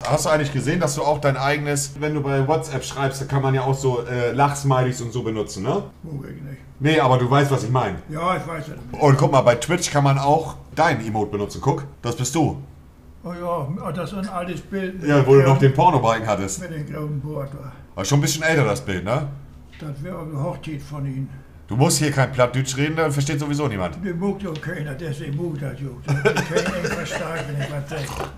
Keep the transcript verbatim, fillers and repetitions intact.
Hast du eigentlich gesehen, dass du auch dein eigenes, wenn du bei WhatsApp schreibst, da kann man ja auch so äh, Lachsmilies und so benutzen, ne? Wo ich nicht. Nee, aber du weißt, was ich meine. Ja, ich weiß es. Und guck mal, bei Twitch kann man auch dein Emote benutzen. Guck, das bist du. Oh ja, das ist ein altes Bild. Ja, wo du noch den Pornobalken hattest. Mit dem grauen Bord war. War schon ein bisschen älter, das Bild, ne? Das wäre eine Hochzeit von ihm. Du musst hier kein Plattdeutsch reden, dann versteht sowieso niemand. Die mag doch keiner, deswegen mag das auch. Die können nicht verstehen, wenn ich was sage.